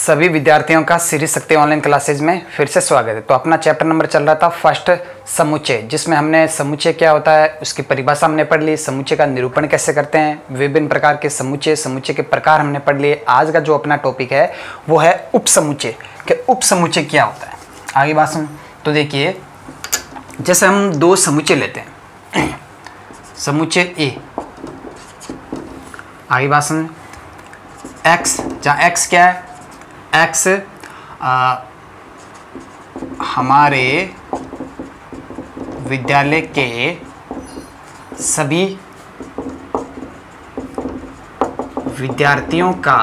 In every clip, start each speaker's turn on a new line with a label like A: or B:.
A: सभी विद्यार्थियों का श्री शक्ति ऑनलाइन क्लासेज में फिर से स्वागत है। तो अपना चैप्टर नंबर चल रहा था फर्स्ट समुच्चय, जिसमें हमने समुच्चय क्या होता है उसकी परिभाषा हमने पढ़ ली, समुच्चय का निरूपण कैसे करते हैं, विभिन्न प्रकार के समुच्चय, समुच्चय के प्रकार हमने पढ़ लिए। आज का जो अपना टॉपिक है वो है उपसमुच्चय कि उपसमुच्चय क्या होता है। आगे बात सुन। तो देखिए, जैसे हम दो समुच्चय लेते हैं, समुच्चय ए, आगे बात सुन, x, जहाँ x क्या है, x हमारे विद्यालय के सभी विद्यार्थियों का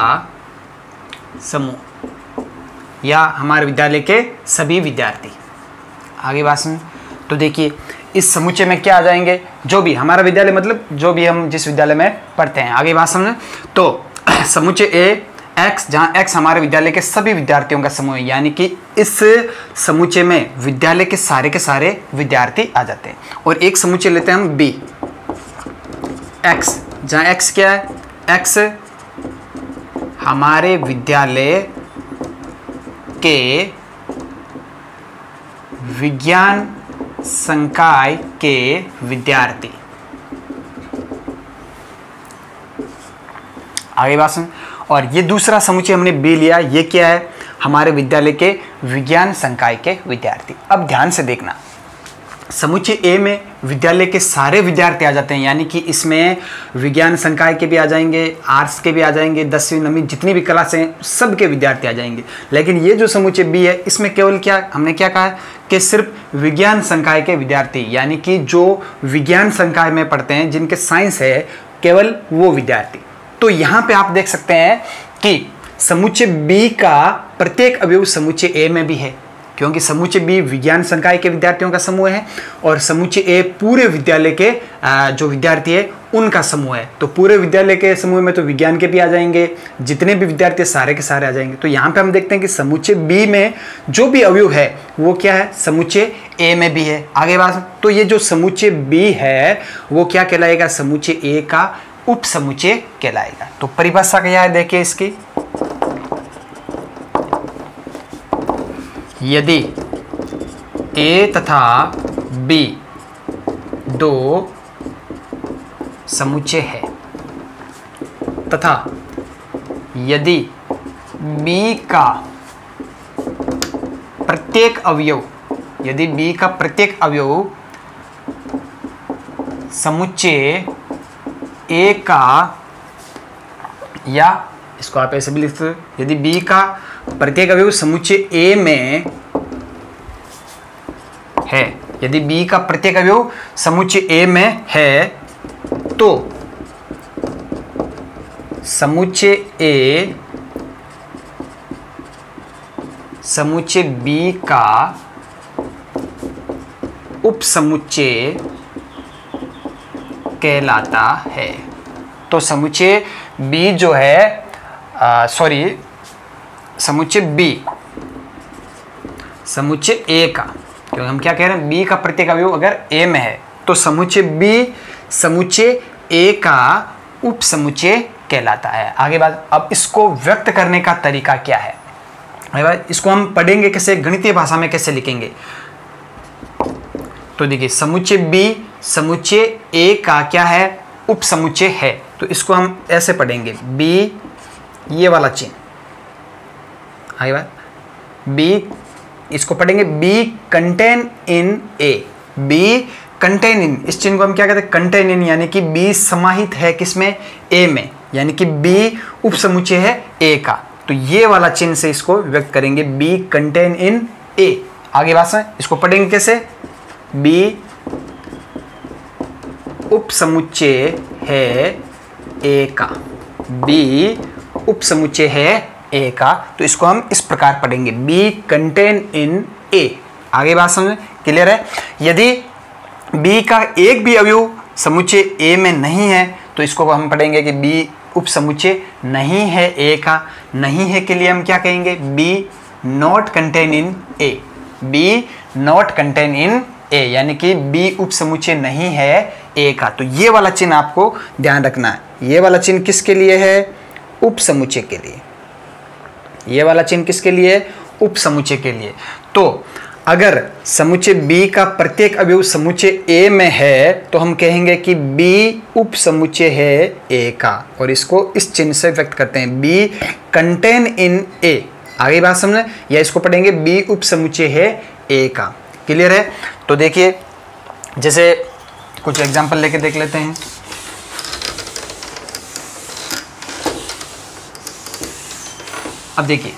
A: समूह या हमारे विद्यालय के सभी विद्यार्थी। आगे बात सुन। तो देखिए, इस समुच्चय में क्या आ जाएंगे, जो भी हमारा विद्यालय मतलब जो भी हम जिस विद्यालय में पढ़ते हैं। आगे बात समझे। तो समुच्चय ए x, जहाँ x हमारे विद्यालय के सभी विद्यार्थियों का समूह है, यानी कि इस समुच्चय में विद्यालय के सारे विद्यार्थी आ जाते हैं। और एक समुच्चय लेते हैं हम b, x, जहाँ x क्या है, x हमारे विद्यालय के विज्ञान संकाय के विद्यार्थी। आगे बात सुन। और ये दूसरा समुच्चय हमने बी लिया, ये क्या है, हमारे विद्यालय के विज्ञान संकाय के विद्यार्थी। अब ध्यान से देखना, समुच्चय ए में विद्यालय के सारे विद्यार्थी आ जाते हैं, यानी कि इसमें विज्ञान संकाय के भी आ जाएंगे, आर्ट्स के भी आ जाएंगे, 10वीं 9वीं जितनी भी क्लासें हैं सब के विद्यार्थी आ जाएंगे। लेकिन ये जो समुच्चय बी है, इसमें केवल क्या हमने क्या कहा है कि सिर्फ विज्ञान संकाय के विद्यार्थी, यानी कि जो विज्ञान संकाय में पढ़ते हैं, जिनके साइंस है, केवल वो विद्यार्थी। तो यहाँ पे आप देख सकते हैं कि समुच्चय बी का प्रत्येक अवयव समुच्चय ए में भी है, क्योंकि समुच्चय बी विज्ञान संकाय के विद्यार्थियों का समूह है और समुच्चय ए पूरे विद्यालय के जो विद्यार्थी है उनका समूह है। तो पूरे विद्यालय के समूह में तो विज्ञान के भी आ जाएंगे, जितने भी विद्यार्थी सारे के सारे आ जाएंगे। तो यहाँ पे हम देखते हैं कि समुच्चय बी में जो भी अवयव है वो क्या है, समुच्चय ए में भी है। आगे बात। तो ये जो समुच्चय बी है वो क्या कहलाएगा, समुच्चय ए का उप समुच्चय कहलाएगा। तो परिभाषा क्या है, देखिए इसकी, यदि ए तथा बी दो समुच्चय है तथा यदि बी का प्रत्येक अवयव, यदि बी का प्रत्येक अवयव समुच्चय ए का, या इसको आप ऐसे भी लिख सकते हो, यदि बी का प्रत्येक अवयव समुच्चय ए में है, यदि बी का प्रत्येक अवयव समुच्चय ए में है, तो समुच्चय ए समुच्चय बी का उपसमुच्चय कहलाता है। तो समुच्चय बी जो है, समुच्चय बी समुच्चय ए का, क्योंकि हम क्या कह रहे हैं, बी का प्रत्येक अवयव अगर ए में है तो समुच्चय बी समुच्चय ए का उपसमुच्चय कहलाता है। आगे बात। अब इसको व्यक्त करने का तरीका क्या है, इसको हम पढ़ेंगे कैसे, गणितीय भाषा में कैसे लिखेंगे। तो देखिए, समुच्चय बी समुच्चय ए का क्या है, उपसमुच्चय है। तो इसको हम ऐसे पढ़ेंगे, बी, ये वाला चिन्ह, आगे बात, बी, इसको पढ़ेंगे B contain in A, B contain in, इस चिन्ह को हम क्या कहते हैं, कंटेन इन, यानी कि बी समाहित है किसमें, ए में, यानी कि बी उपसमुच्चय है ए का। तो ये वाला चिन्ह से इसको व्यक्त करेंगे, बी कंटेन इन ए। आगे बात है, इसको पढ़ेंगे कैसे, बी उपसमुच्चय है ए का, बी उपसमुच्चय है ए का। तो इसको हम इस प्रकार पढ़ेंगे, बी कंटेन इन ए। आगे बात समझ क्लियर है। यदि बी का एक भी अवयव समुच्चय ए में नहीं है तो इसको हम पढ़ेंगे कि बी उपसमुच्चय नहीं है ए का। नहीं है के लिए हम क्या कहेंगे, B not contain in A, B not contain in A, यानी कि बी उपसमुच्चय नहीं है ए का। तो ये वाला चिन्ह आपको ध्यान रखना है। ये वाला चिन्ह किसके लिए है, उपसमुच्चय के लिए। ये वाला चिन्ह किसके लिए है? उप समुच्चय के लिए। तो अगर समुच्चय B का प्रत्येक अवयव समुच्चय A में है तो हम कहेंगे कि B उप समुच्चय है A का, और इसको इस चिन्ह से व्यक्त करते हैं, B कंटेन इन A। आगे बात समझे, या इसको पढ़ेंगे B उप समुच्चय है A का। क्लियर है? तो देखिए, जैसे कुछ एग्जांपल लेके देख लेते हैं। अब देखिए,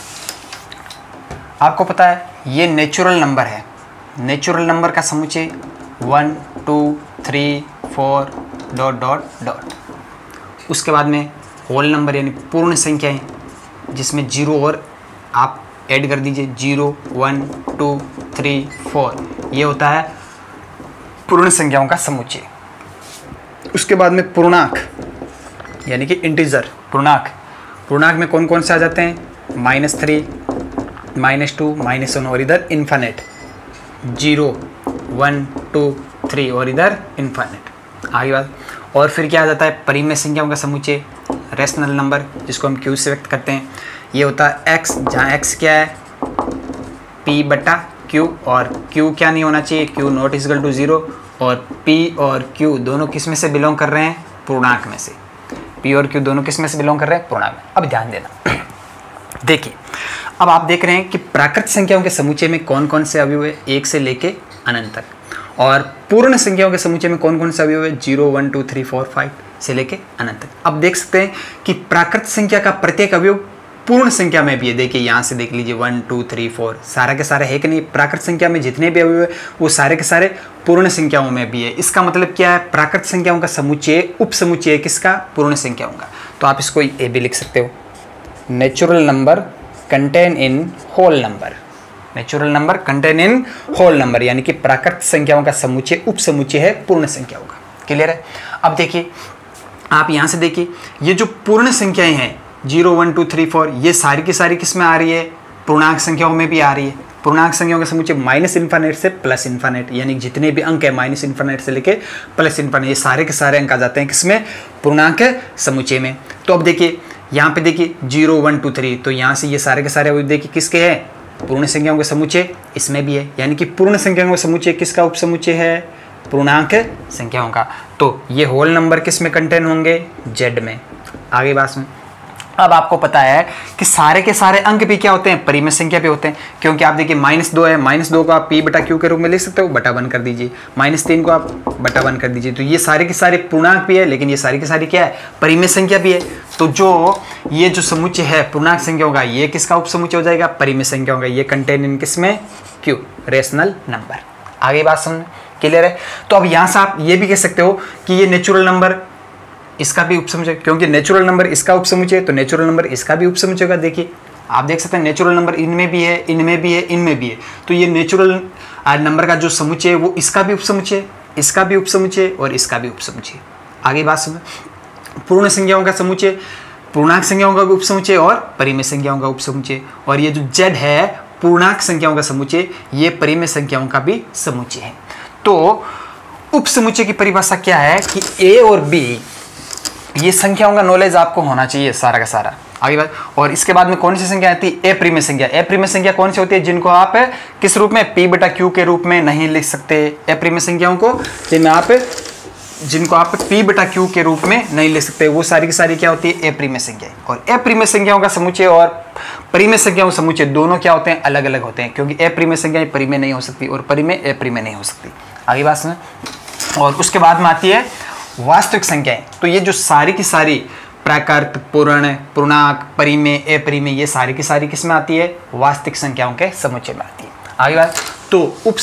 A: आपको पता है ये नेचुरल नंबर है। नेचुरल नंबर का समुच्चय 1 2 3 4 डॉट डॉट डॉट। उसके बाद में होल नंबर यानी पूर्ण संख्याएं, जिसमें 0 और आप ऐड कर दीजिए, 0 1 2 3 4, ये होता है पूर्ण संख्याओं का समुच्चय। उसके बाद में पूर्णांक यानी कि इंटीजर पूर्णांक। पूर्णांक में कौन कौन से आ जाते हैं? -3 -2 -1 और इधर इन्फिनिट, 0 1 2 3 और इधर इन्फिनिट। आगे बात, और फिर क्या आ जाता है? परिमेय संख्याओं का समुच्चय, रैशनल नंबर, जिसको हम Q से व्यक्त करते हैं। ये होता है x, जहाँ x क्या है? P/Q, और Q क्या नहीं होना चाहिए? Q नॉट इक्वल टू 0, और P और Q दोनों किस में से बिलोंग कर रहे हैं? पूर्णांक में से। P और Q दोनों किस में से बिलोंग कर रहे हैं? पूर्णांक में। अब ध्यान देना, देखिए, अब आप देख रहे हैं कि प्राकृत संख्याओं के समुच्चय में कौन कौन से अवयव है 1 से लेके अनंत तक, और पूर्ण संख्याओं के समुच्चय में कौन कौन से अवयव है 0 1 2 3 4 5 से लेके अनंत तक। अब देख सकते हैं कि प्राकृत संख्या का प्रत्येक अवयव पूर्ण संख्या में भी है। देखिए यहाँ से देख लीजिए 1 2 3 4 सारा के सारे है कि नहीं? प्राकृत संख्या में जितने भी अवयव है वो सारे के सारे पूर्ण संख्याओं में भी है। इसका मतलब क्या है? प्राकृत संख्याओं का समुच्चय उप समुच्चय किसका? पूर्ण संख्याओं का। तो आप इसको ए भी लिख सकते हो, natural number contain in whole number. Natural number contain in whole number यानी कि प्राकृत संख्याओं का समुच्चय उप समुच्चय है पूर्ण संख्याओं का। क्लियर है? अब देखिए, आप यहाँ से देखिए, ये जो पूर्ण संख्याएं हैं 0 1 2 3 4, ये सारी की सारी किस में आ रही है? पूर्णांक संख्याओं में भी आ रही है। पूर्णांक संख्याओं का समुच्चय -∞ से +∞, यानी जितने भी अंक है -∞ से लेके +∞, ये सारे के सारे अंक आ जाते हैं किसमें? पूर्णांक समुच्चय में। तो अब देखिए, यहाँ पे देखिए 0 1 2 3, तो यहाँ से ये सारे के सारे अवयव देखिए किसके हैं? पूर्ण संख्याओं के समुच्चय इसमें भी है, यानी कि पूर्ण संख्याओं का समुच्चय किसका उप समुच्चय है? पूर्णांक संख्याओं का। तो ये होल नंबर किस में कंटेन होंगे? Z में। आगे बात में, अब आपको पता है कि सारे के सारे अंक भी क्या होते हैं? परिमेय संख्या पे होते हैं, क्योंकि आप देखिए -2 है, -2 को आप P/Q के रूप में लिख सकते हो, /1 कर दीजिए, -3 को आप /1 कर दीजिए। तो ये सारे के सारे पूर्णांक भी है, लेकिन ये सारी की सारी क्या है? परिमेय संख्या भी है। तो जो ये जो समुच्चय है पूर्णांक संख्याओं का, ये किसका उप समुच्चय हो जाएगा? परिमेय संख्याओं का। ये कंटेन इन किसमें? Q, rational number. आगे बात समझ क्लियर है? तो अब यहाँ से आप ये भी कह सकते हो कि ये नेचुरल नंबर इसका भी उपसमुच्चय, क्योंकि नेचुरल नंबर इसका उपसमुच्चय तो नेचुरल नंबर इसका भी उपसमुच्चय होगा। देखिए आप देख सकते हैं नेचुरल नंबर इनमें भी है, इनमें भी है, इनमें भी है। तो ये नेचुरल नंबर का जो समुच्चय है वो इसका भी उपसमुच्चय, इसका भी उपसमुच्चय और इसका भी उपसमुच्चय। आगे बात समझ, पूर्ण संख्याओं का समुच्चय, पूर्णांक संख्याओं का भी उपसमुच्चय और परिमेय संख्याओं का उपसमुच्चय। और ये जो Z है पूर्णांक संख्याओं का समुच्चय, ये परिमेय संख्याओं का भी समुच्चय है। तो उपसमुच्चय की परिभाषा क्या है कि A और B, ये संख्याओं का नॉलेज आपको होना चाहिए सारा का सारा। आगे बात, और इसके बाद में कौन सी संख्या आती है? ए प्रीमिय संख्या। ए प्रीमिय संख्या कौन सी होती है? जिनको आप किस रूप में? P/Q के रूप में नहीं लिख सकते। ए प्रीमिय संख्याओं को जिनको आप P/Q के रूप में नहीं लिख सकते, वो सारी की सारी क्या होती है? ए प्रीमिय संख्या। और ए प्रीमिय संख्याओं का समुच्चय और परिमेय संख्याओं का समुच्चय दोनों क्या होते हैं? अलग अलग होते हैं, क्योंकि ए प्रीमिय संख्या परिमेय नहीं हो सकती और परिमेय ए प्रीमिय नहीं हो सकती। आगे बात सुन, और उसके बाद में आती है वास्तविक संख्याएं। तो ये जो सारी की सारी प्राकृत, पूर्ण, पूर्णांक, परिमेय, अपरिमेय, ये सारी की सारी किस में आती है? वास्तविक संख्याओं के समुच्चय में आती है। आगे बात, तो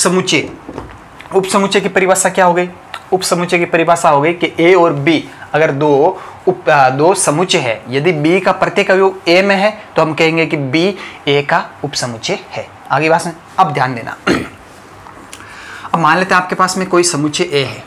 A: उपसमुच्चय की परिभाषा क्या हो गई? उपसमुच्चय की परिभाषा हो गई कि ए और बी अगर दो समुच्चय है, यदि बी का प्रत्येक अवयव ए में है तो हम कहेंगे कि बी ए का उपसमुच्चय है। आगे बात सुन, अब ध्यान देना। अब मान लेते हैं आपके पास में कोई समुच्चय ए है,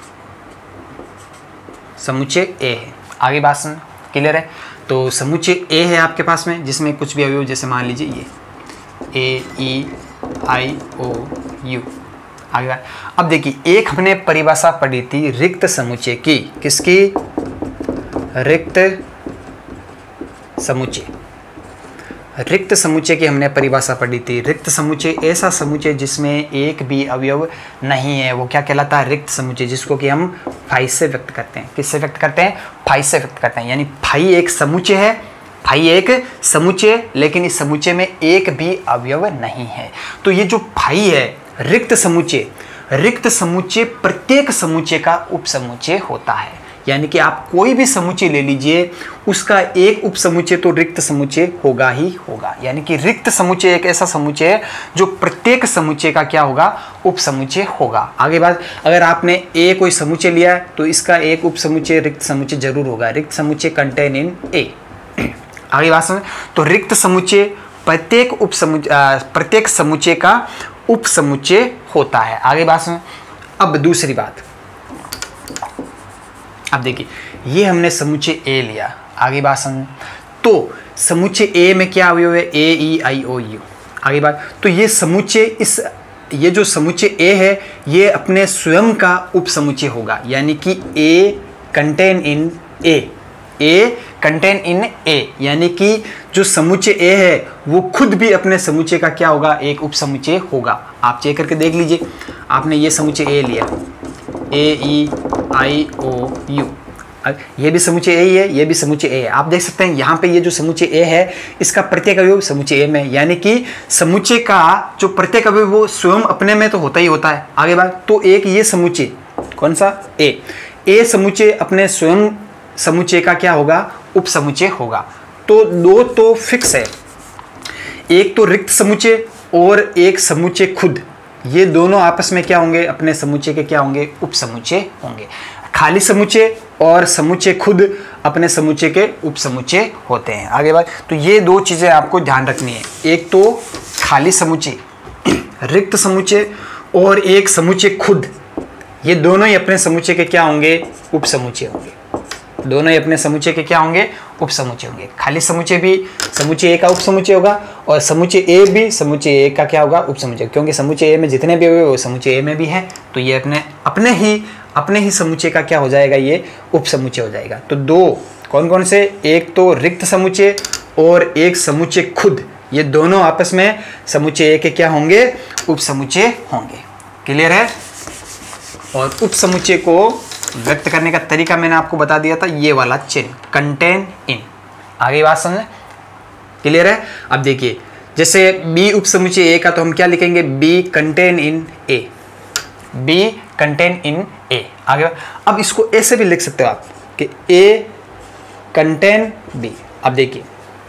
A: समुच्चय ए है। आगे बात सुन, क्लियर है? तो समुच्चय ए है आपके पास में, जिसमें कुछ भी अवयव, जैसे मान लीजिए ये ए, ई, आई, ओ, यू। आगे बात, अब देखिए एक हमने परिभाषा पढ़ी थी रिक्त समुच्चय की। किसकी? रिक्त समुच्चय। रिक्त समुच्चय की हमने परिभाषा पढ़ी थी। रिक्त समुच्चय ऐसा समुच्चय जिसमें एक भी अवयव नहीं है, वो क्या कहलाता है? रिक्त समुच्चय, जिसको कि हम फाई से व्यक्त करते हैं। किससे व्यक्त करते हैं? फाई से व्यक्त करते हैं। यानी फाई एक समुच्चय है, फाई एक समुच्चय, लेकिन इस समुच्चय में एक भी अवयव नहीं है। तो ये जो फाई है रिक्त समुच्चय, रिक्त समुच्चय प्रत्येक समुच्चय का उपसमुच्चय होता है। यानी कि आप कोई भी समुच्चय ले लीजिए, उसका एक उपसमुच्चय तो रिक्त समुच्चय होगा ही होगा। यानी कि रिक्त समुच्चय एक ऐसा समुच्चय है जो प्रत्येक समुच्चय का क्या होगा? उपसमुच्चय होगा। आगे बात, अगर आपने ए कोई समुच्चय लिया है तो इसका एक उपसमुच्चय रिक्त समुच्चय जरूर होगा। रिक्त समुच्चय कंटेन इन ए। आगे बात समझ। तो रिक्त समुच्चय प्रत्येक समुच्चय का उपसमुच्चय होता है। आगे बात समझ। अब दूसरी बात, अब देखिए ये हमने समुच्चय ए लिया। आगे बात समझ। तो समुच्चय ए में क्या अवयव है? A E I O U. आगे बात, तो ये समुच्चय ये जो समुच्चय ए है ये अपने स्वयं का उपसमुच्चय होगा। यानी कि ए contain in A, A contain in A, यानी कि जो समुच्चय ए है वो खुद भी अपने समुच्चय का क्या होगा? एक उपसमुच्चय होगा। आप चेक करके देख लीजिए। आपने ये समुच्चय ए लिया, ए ई आई ओ यू, ये भी समुच्चय ए ही है, ये भी समुच्चय ए है। आप देख सकते हैं यहाँ पे ये जो समुच्चय ए है इसका प्रत्येक अवयव समुच्चय ए में, यानी कि समुच्चय का जो प्रत्येक अवयव वो स्वयं अपने में तो होता ही होता है। आगे बात, तो एक ये समुच्चय कौन सा? ए समुच्चय अपने स्वयं समुच्चय का क्या होगा? उपसमुच्चय होगा। तो दो तो फिक्स है, एक तो रिक्त समुच्चय और एक समुच्चय खुद, ये दोनों आपस में क्या होंगे? अपने समुच्चय के क्या होंगे? उपसमुच्चय होंगे। खाली समुच्चय और समुच्चय खुद अपने समुच्चय के उपसमुच्चय होते हैं। आगे बात, तो ये दो चीजें आपको ध्यान रखनी है, एक तो खाली समुच्चय रिक्त समुच्चय और एक समुच्चय खुद, ये दोनों ही अपने समुच्चय के क्या होंगे? उपसमुच्चय होंगे। दोनों ही अपने समुच्चय के क्या होंगे? उपसमुच्चय होंगे। खाली समुच्चय भी समुच्चय ए का उपसमुच्चय होगा और समुच्चय ए भी समुच्चय ए का क्या होगा? उपसमुच्चय, क्योंकि समुच्चय ए में जितने भी हुए वो समुच्चय ए में भी है, तो ये अपने ही समुच्चय का क्या हो जाएगा? ये उपसमुच्चय हो जाएगा। तो दो कौन कौन से? एक तो रिक्त समुच्चय और एक समुच्चय खुद, ये दोनों आपस में समुच्चय ए के क्या होंगे? उपसमुच्चय होंगे। क्लियर है? और उपसमुच्चय को व्यक्त करने का तरीका मैंने आपको बता दिया था, ये वाला चिन्ह कंटेन इन। आगे बात समझे? क्लियर है? अब देखिए जैसे बी उपसमुच्चय ए का तो हम क्या लिखेंगे? B contain in A, B contain in A. आगे अब इसको ऐसे भी लिख सकते हो आप कि ए कंटेन बी। अब देखिए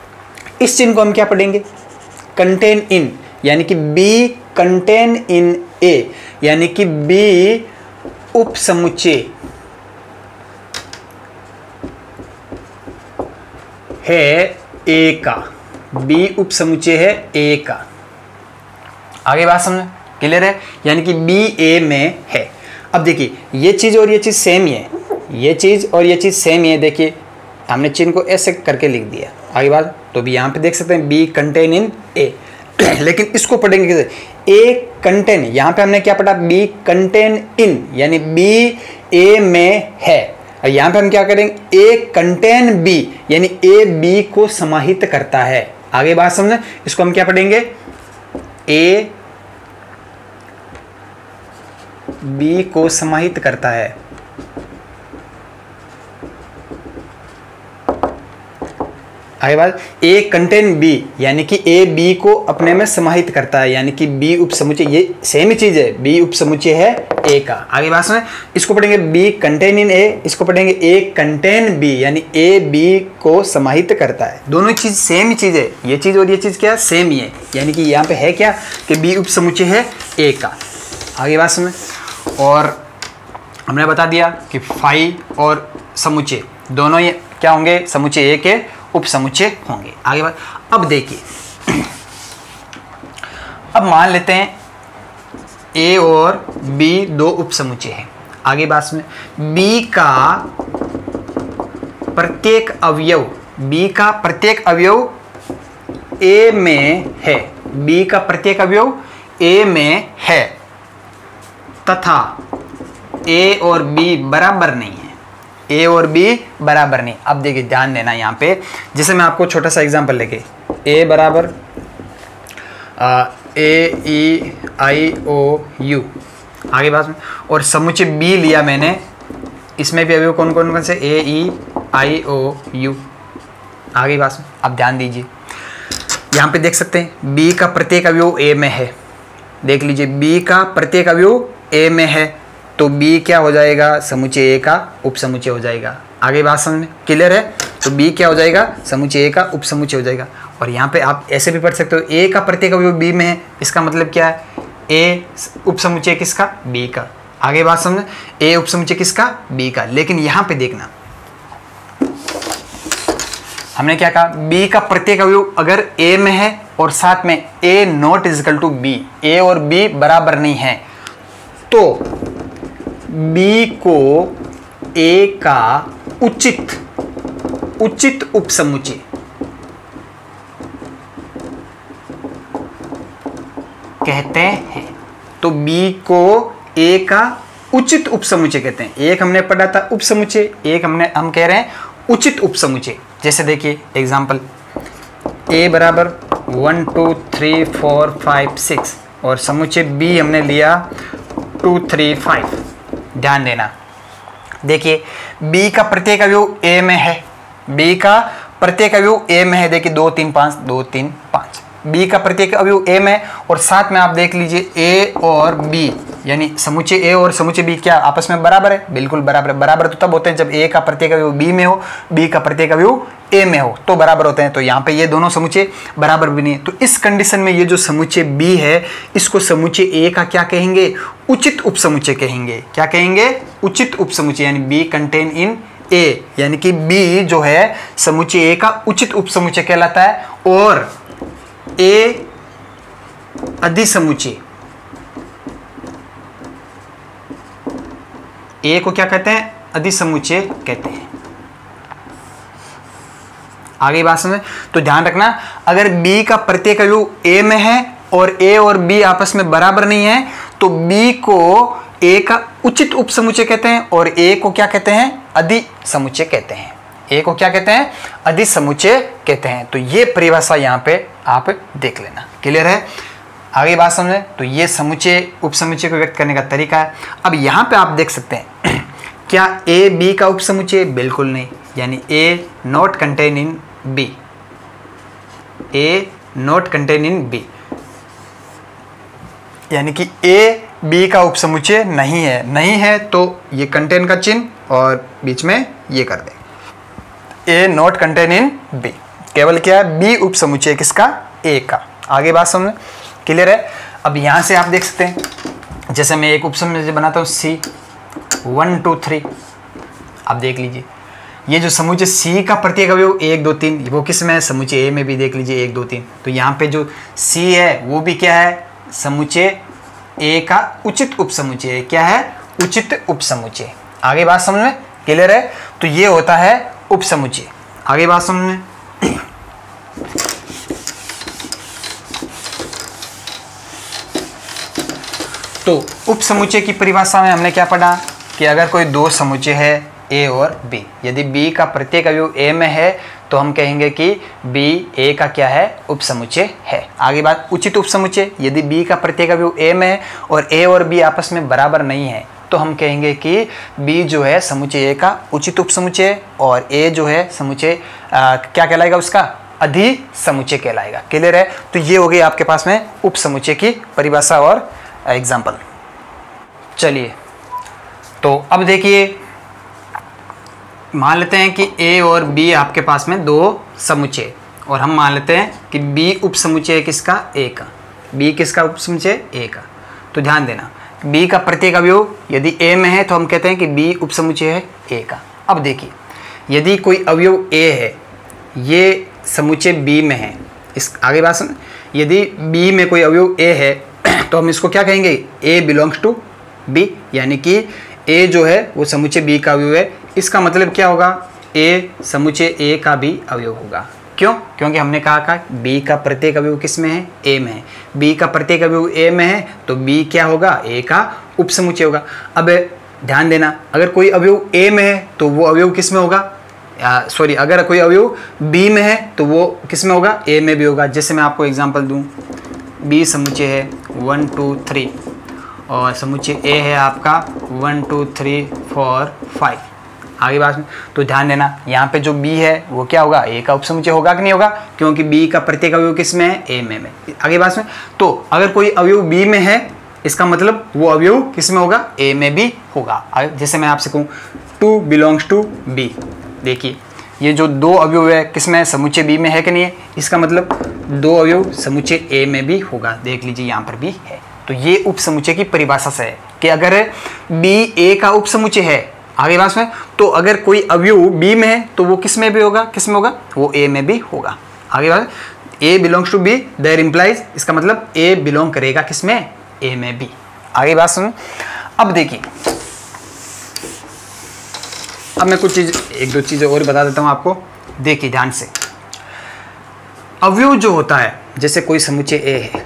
A: इस चिन्ह को हम क्या पढ़ेंगे? कंटेन इन, यानी कि बी कंटेन इन ए, यानी कि बी उपसमुच्चय है ए का, बी उपसमुच्चय है ए का। आगे बात समझ? क्लियर है? यानी कि बी ए में है। अब देखिए ये चीज और ये चीज सेम ही है, ये चीज और ये चीज सेम ही है। देखिए हमने चिन्ह को ऐसे करके लिख दिया। आगे बात, तो भी यहाँ पे देख सकते हैं बी कंटेन इन ए, लेकिन इसको पढ़ेंगे कैसे? ए कंटेन, यहाँ पे हमने क्या पढ़ा? बी कंटेन इन, यानी बी ए में है। और यहाँ पे हम क्या करेंगे? ए कंटेन बी, यानी ए बी को समाहित करता है। आगे बात समझे? इसको हम क्या पढ़ेंगे? ए बी को समाहित करता है। आगे बात, ए कंटेन बी, यानी कि ए बी को अपने में समाहित करता है, यानी कि बी उपसमुच्चय, ये सेम ही चीज है, बी उपसमुच्चय है ए का। आगे बात सुने, इसको पढ़ेंगे बी कंटेन इन ए, इसको पढ़ेंगे ए कंटेन बी, यानी ए बी को समाहित करता है। दोनों चीज सेम ही चीज है, ये चीज और ये चीज क्या सेम ही है, यानी कि यहाँ पे है क्या कि बी उपसमुच्चय है ए का। आगे बात सुने, और हमने बता दिया कि फाई और समुच्चय दोनों ही क्या होंगे? समुच्चय ए के उपसमुच्चय होंगे। आगे बात, अब देखिए, अब मान लेते हैं ए और बी दो उपसमुच्चय हैं। आगे बात में बी का प्रत्येक अवयव, बी का प्रत्येक अवयव ए में है, बी का प्रत्येक अवयव ए में है तथा ए और बी बराबर नहीं है। ए और बी बराबर नहीं। अब देखिए ध्यान देना यहाँ पे, जैसे मैं आपको छोटा सा एग्जांपल लेके, ए बराबर ए ई आई ओ यू, आगे बात में, और समुच्चय बी लिया मैंने, इसमें भी अवयव कौन कौन से, ए ई आई ओ यू, आगे बात में। अब ध्यान दीजिए यहाँ पे देख सकते हैं बी का प्रत्येक अवयव ए में है, देख लीजिए बी का प्रत्येक अवयव ए में है, तो बी क्या हो जाएगा, समुच्चय ए का उपसमुच्चय हो जाएगा। आगे बात समझ में क्लियर है, तो बी क्या हो जाएगा, समुच्चय ए का उपसमुच्चय हो जाएगा। और यहाँ पे आप ऐसे भी पढ़ सकते हो, ए का प्रत्येक अवयव बी में है, इसका मतलब क्या है, ए उपसमुच्चय किसका, बी का। आगे बात समझ, ए उपसमुच्चय किसका, बी का। लेकिन यहाँ पे देखना हमने क्या कहा, बी का प्रत्येक अवयव अगर ए में है और साथ में A not equal to B, A और बी बराबर नहीं है, तो बी को ए का उचित उपसमुच्चय कहते हैं। तो बी को ए का उचित उपसमुच्चय कहते हैं। एक हमने पढ़ा था उपसमुच्चय, एक हम कह रहे हैं उचित उपसमुच्चय। जैसे देखिए एग्जांपल, ए बराबर 1 2 3 4 5 6 और समुच्चय बी हमने लिया 2 3 5। ध्यान देना, देखिए बी का प्रत्येक अवयव ए में है, बी का प्रत्येक अवयव ए में है, देखिए 2 3 5 2 3 5, बी का प्रत्येक अवयव ए में, और साथ में आप देख लीजिए ए और बी यानी समुच्चय ए और समुच्चय बी क्या आपस में बराबर है, बिल्कुल बराबर। बराबर तो तब होते हैं जब ए का प्रत्येक अवयव बी में हो, बी का प्रत्येक अवयव ए में हो, तो बराबर होते हैं। तो यहाँ पे ये दोनों समुच्चय बराबर भी नहीं है, तो इस कंडीशन में ये जो समुच्चय बी है इसको समुच्चय ए का क्या कहेंगे, उचित उपसमुच्चय कहेंगे। क्या कहेंगे, उचित उपसमुच्चय, यानी बी कंटेन इन ए, यानी कि बी जो है समुच्चय ए का उचित उपसमुच्चय कहलाता है। और ए अधिसमुच्चय, ए को क्या कहते हैं, अधिसमुच्चय कहते हैं। आगे बात समझ, तो ध्यान रखना अगर बी का प्रत्येक अवयव ए में है और ए और बी आपस में बराबर नहीं है, तो बी को ए का उचित उपसमुच्चय कहते हैं और ए को क्या कहते हैं, अधिसमुच्चय कहते हैं। ए को क्या कहते हैं, अधिसमुच्चय कहते हैं। तो ये परिभाषा यहाँ पे आप देख लेना, क्लियर है। आगे बात समझे, तो ये समुच्चय उपसमुच्चय को व्यक्त करने का तरीका है। अब यहाँ पे आप देख सकते हैं क्या ए बी का उपसमुच्चय, बिल्कुल नहीं, यानी A not contain in B, A not contain in B, यानी कि ए बी का उपसमुच्चय नहीं है, तो ये कंटेन का चिन्ह और बीच में ये कर दे, A not contain in B, केवल क्या है, बी उपसमुच्चय किसका, ए का। आगे बात समझ क्लियर है। अब यहाँ से आप देख सकते हैं, जैसे मैं एक उपसमुच्चय बनाता हूँ सी 1 2 3, अब देख लीजिए ये जो समुच्चय सी का प्रत्येक अवयव 1 2 3 वो किस में है, समुच्चय ए में भी देख लीजिए 1 2 3, तो यहाँ पे जो सी है वो भी क्या है, समुच्चय ए का उचित उपसमुच्चय। क्या है, उचित उपसमुच्चय। आगे बात समझ में क्लियर है, तो ये होता है उपसमुच्चय। आगे बात समझ में, तो उपसमुच्चय की परिभाषा में हमने क्या पढ़ा कि अगर कोई दो समुच्चय है ए और बी, यदि बी का प्रत्येक अवयव ए में है तो हम कहेंगे कि बी ए का क्या है, उपसमुच्चय है। आगे बात उचित उपसमुच्चय, यदि बी का प्रत्येक अवयव ए में है और ए और बी आपस में बराबर नहीं है तो हम कहेंगे कि बी जो है समुच्चय ए का उचित उपसमुच्चय और ए जो है समुच्चय क्या कहलाएगा, उसका अधिसमुच्चय कहलाएगा। क्लियर है। तो ये हो गई आपके पास में उपसमुच्चय की परिभाषा और एग्जाम्पल। चलिए तो अब देखिए, मान लेते हैं कि ए और बी आपके पास में दो समुच्चय, और हम मान लेते हैं कि बी उपसमुच्चय किसका, ए का। बी किसका उपसमुच्चय, ए का। तो ध्यान देना, बी का प्रत्येक अवयव यदि ए में है तो हम कहते हैं कि बी उपसमुच्चय है ए का। अब देखिए, यदि कोई अवयव ए है, ये समुच्चय बी में है, इस आगे बात सुन, यदि बी में कोई अवयव ए है तो हम इसको क्या कहेंगे, ए बिलोंग्स टू बी, यानी कि ए जो है वो समुच्चय बी का अवयव है। इसका मतलब क्या होगा, ए समुच्चय ए का भी अवयव होगा। क्यों, क्योंकि हमने कहा बी का प्रत्येक अवयव किस में है, ए में है। बी का प्रत्येक अवयव ए में है तो बी क्या होगा, ए का उपसमुच्चय होगा। अब ध्यान देना, अगर कोई अवयव ए में है तो वो अवयव किस में होगा, सॉरी अगर कोई अवयव बी में है तो वो किस में होगा, ए में भी होगा। जैसे मैं आपको एग्जांपल दूं, बी समुच्चय है 1 2 3 और समुच्चय ए है आपका 1 2 3 4 5। आगे बात में तो ध्यान देना, यहाँ पे जो बी है वो क्या होगा, ए का उपसमुच्चय होगा कि नहीं होगा, क्योंकि बी का प्रत्येक अवयव किस में है, ए में। आगे बात में तो अगर कोई अवयव बी में है इसका मतलब वो अवयव किस में होगा, ए में भी होगा। जैसे मैं आपसे कहूँ 2 बिलोंग्स टू बी, देखिए ये जो दो अवयव है किसमें, समुच्चय बी में है कि नहीं है, इसका मतलब दो अवयव समुच्चय ए में भी होगा। देख लीजिए यहाँ पर भी है। तो ये उपसमुच्चय की परिभाषा से है कि अगर बी ए का उपसमुच्चय है, आगे बात में तो अगर कोई अवयव बी में है तो वो किस में भी होगा, किस में होगा, वो ए में भी होगा। आगे बात, A belongs to B there implies, इसका मतलब ए बिलोंग करेगा किसमें, ए में भी। आगे बात सुन, अब देखिए अब मैं कुछ चीज एक दो चीजें और बता देता हूं आपको। देखिए ध्यान से, अवयव जो होता है जैसे कोई समुच्चय ए है,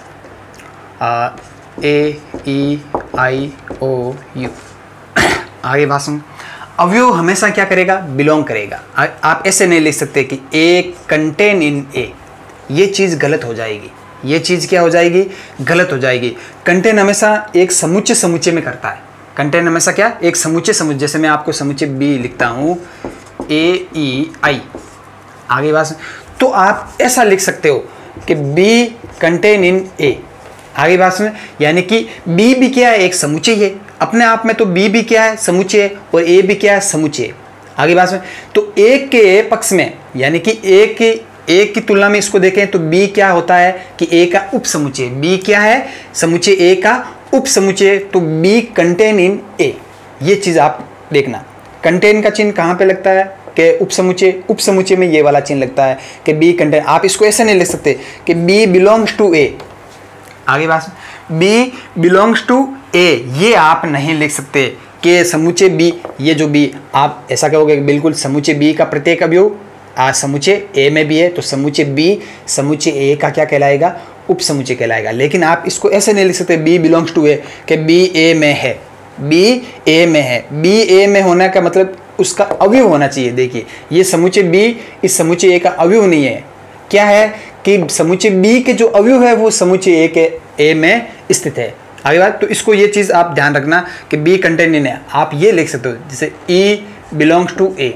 A: A E I O U, आगे बात सुन, अवयव हमेशा क्या करेगा, बिलोंग करेगा। आप ऐसे नहीं लिख सकते कि ए कंटेन इन ए, ये चीज गलत हो जाएगी, ये चीज क्या हो जाएगी, गलत हो जाएगी। कंटेन हमेशा एक समुच्चय में करता है, कंटेन हमेशा क्या, एक समुच्चय। जैसे मैं आपको समुच्चय बी लिखता हूं ए ई आई, आगे बात, तो आप ऐसा लिख सकते हो कि बी कंटेन इन ए, आगे बात में, यानी कि बी भी क्या है, एक समुच्चय है अपने आप में, तो बी भी क्या है, समुच्चय है, और ए भी क्या है, समुच्चय। आगे बात में तो एक के पक्ष में, यानी कि एक की तुलना में इसको देखें तो बी क्या होता है कि ए का उपसमुच्चय, बी क्या है, समुच्चय ए का उपसमुच्चय, तो बी कंटेन इन ए। ये चीज आप देखना, कंटेन का चिन्ह कहाँ पे लगता है कि उपसमुच्चय में ये वाला चिन्ह लगता है कि बी कंटेन। आप इसको ऐसे नहीं लिख सकते कि बी बिलोंग्स टू ए, आगे बात, बी बिलोंग्स टू ए, ये आप नहीं लिख सकते कि समुच्चय बी, ये जो बी, आप ऐसा कहोगे बिल्कुल समुच्चय बी का प्रत्येक अवयव समुच्चय ए में भी है, तो समुच्चय बी समुच्चय ए का क्या कहलाएगा, उपसमुच्चय कहलाएगा। लेकिन आप इसको ऐसे नहीं लिख सकते बी बिलोंग्स टू ए कि बी ए में है, बी ए में है। बी ए में होने का मतलब उसका अवयव होना चाहिए। देखिए ये समुच्चय बी इस समुच्चय ए का अवयव नहीं है, क्या है कि समुच्चय बी के जो अवयव है वो समुच्चय ए के ए में स्थित है। आगे बात, तो इसको ये चीज़ आप ध्यान रखना कि बी कंटेन इन है। आप ये लिख सकते हो जैसे ई बिलोंग्स टू ए,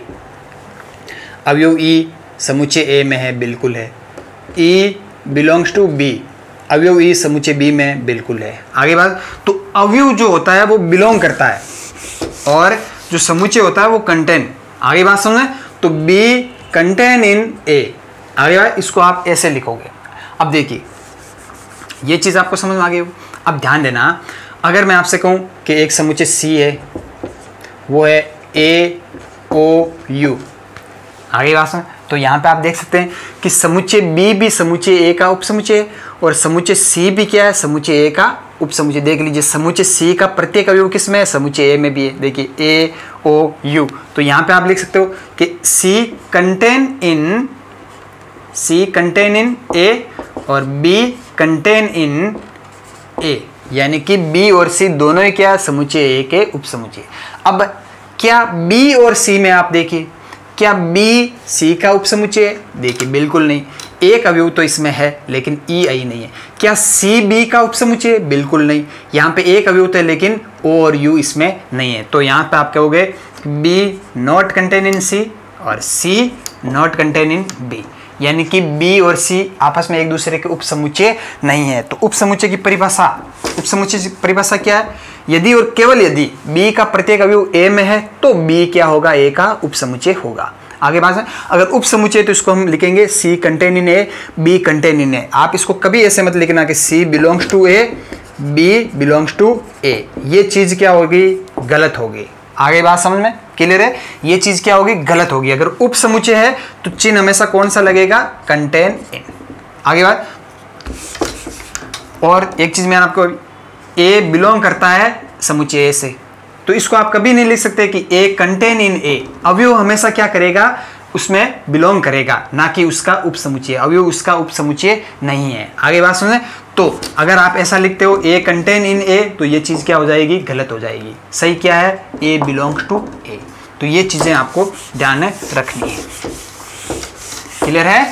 A: अवयव ई समुच्चय ए में है, बिल्कुल है। ई बिलोंग्स टू बी, अवयव ई समुच्चय बी में बिल्कुल है। आगे बात, तो अवयव जो होता है वो बिलोंग करता है और जो समुच्चय होता है वो कंटेन। आगे बात समझे, तो बी कंटेन इन ए, आगे बात इसको आप ऐसे लिखोगे। अब देखिए ये चीज़ आपको समझ में आ गई हो। अब ध्यान देना, अगर मैं आपसे कहूँ कि एक समुच्चय सी है, वो है ए ओ यू, आगे बात समझ, तो यहाँ पे आप देख सकते हैं कि समुच्चय बी भी समुच्चय ए का उपसमुच्चय और समुच्चय सी भी क्या है, समुच्चय ए का उपसमुच्चय। देख लीजिए समुच्चय सी का प्रत्येक अवयव किस में है, समुच्चय ए में भी है। देखिए ए ओ यू, तो यहाँ पे आप लिख सकते हो कि सी कंटेन इन ए और बी कंटेन इन ए, यानी कि बी और सी दोनों ही क्या, समुच्चय ए के उपसमुच्चय। अब क्या बी और सी में आप देखिए, क्या बी सी का उपसमुच्चय है? देखिए बिल्कुल नहीं, एक अवयव तो इसमें है लेकिन ई आई नहीं है। क्या सी बी का उपसमुच्चय? बिल्कुल नहीं, यहाँ पे एक अवयव तो है लेकिन ओ और यू इसमें नहीं है। तो यहाँ पे आप कहोगे B not contain in C और C not contain in B, यानी कि बी और सी आपस में एक दूसरे के उपसमुच्चय नहीं है। तो उपसमुच्चय की परिभाषा क्या है? यदि और केवल यदि बी का प्रत्येक अवयव ए में है तो बी क्या होगा, ए का उपसमुच्चय होगा। आगे बात है, अगर उपसमुच्चय तो इसको हम लिखेंगे C contain in A, B contain in A. आप इसको कभी ऐसे मत लिखना कि C belongs to A, B belongs to A, ये चीज क्या होगी, गलत होगी। आगे बात समझ में क्लियर है? ये चीज क्या होगी, गलत होगी। अगर उपसमुच्चय है तो चिन्ह हमेशा कौन सा लगेगा, कंटेन इन। आगे बात, और एक चीज मैं आपको, ए बिलोंग करता है समुच्चय ए से, तो इसको आप कभी नहीं लिख सकते कि ए कंटेन इन ए। अवयव हमेशा क्या करेगा, उसमें बिलोंग करेगा, ना कि उसका उपसमुच्चय। अवयव उसका उपसमुच्चय नहीं है। आगे बात सुने, तो अगर आप ऐसा लिखते हो ए कंटेन इन ए, तो ये चीज़ क्या हो जाएगी, गलत हो जाएगी। सही क्या है, ए बिलोंग्स टू ए। तो ये चीज़ें आपको ध्यान में रखनी है। क्लियर है?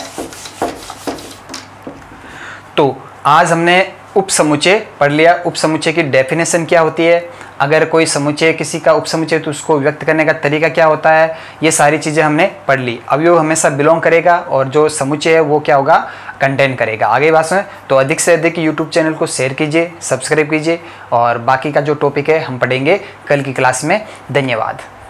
A: तो आज हमने उपसमुच्चय पढ़ लिया। उपसमुच्चय की डेफिनेशन क्या होती है, अगर कोई समुच्चय किसी का उपसमुच्चय तो उसको व्यक्त करने का तरीका क्या होता है, ये सारी चीज़ें हमने पढ़ ली। अवयव हमेशा बिलोंग करेगा और जो समुच्चय है वो क्या होगा, कंटेन करेगा। आगे बात सुने तो अधिक से अधिक यूट्यूब चैनल को शेयर कीजिए, सब्सक्राइब कीजिए और बाकी का जो टॉपिक है हम पढ़ेंगे कल की क्लास में। धन्यवाद।